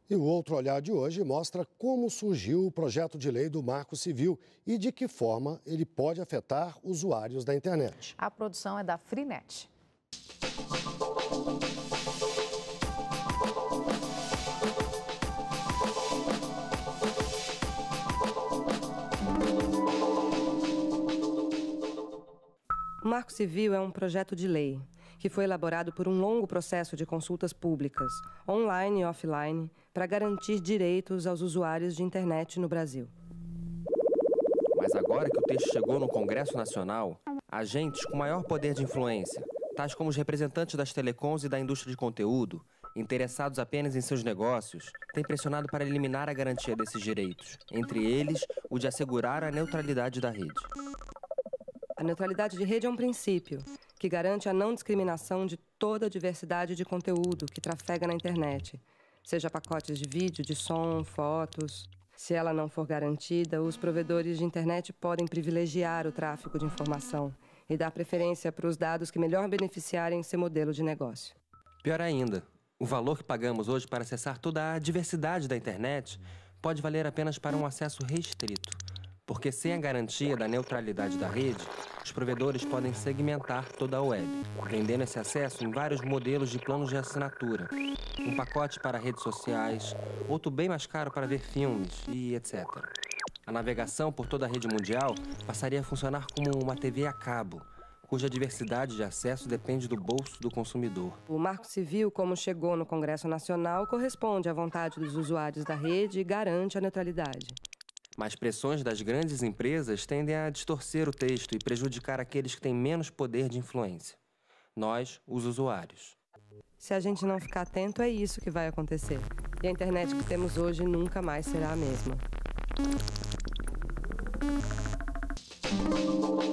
E o Outro Olhar de hoje mostra como surgiu o projeto de lei do Marco Civil e de que forma ele pode afetar usuários da internet. A produção é da Freenet. O Marco Civil é um projeto de lei que foi elaborado por um longo processo de consultas públicas, online e offline, para garantir direitos aos usuários de internet no Brasil. Mas agora que o texto chegou no Congresso Nacional, agentes com maior poder de influência, tais como os representantes das telecoms e da indústria de conteúdo, interessados apenas em seus negócios, têm pressionado para eliminar a garantia desses direitos, entre eles o de assegurar a neutralidade da rede. A neutralidade de rede é um princípio que garante a não discriminação de toda a diversidade de conteúdo que trafega na internet, seja pacotes de vídeo, de som, fotos. Se ela não for garantida, os provedores de internet podem privilegiar o tráfego de informação e dar preferência para os dados que melhor beneficiarem seu modelo de negócio. Pior ainda, o valor que pagamos hoje para acessar toda a diversidade da internet pode valer apenas para um acesso restrito, porque sem a garantia da neutralidade da rede, os provedores podem segmentar toda a web, vendendo esse acesso em vários modelos de planos de assinatura. Um pacote para redes sociais, outro bem mais caro para ver filmes e etc. A navegação por toda a rede mundial passaria a funcionar como uma TV a cabo, cuja diversidade de acesso depende do bolso do consumidor. O Marco Civil, como chegou no Congresso Nacional, corresponde à vontade dos usuários da rede e garante a neutralidade. Mas pressões das grandes empresas tendem a distorcer o texto e prejudicar aqueles que têm menos poder de influência. Nós, os usuários. Se a gente não ficar atento, é isso que vai acontecer. E a internet que temos hoje nunca mais será a mesma.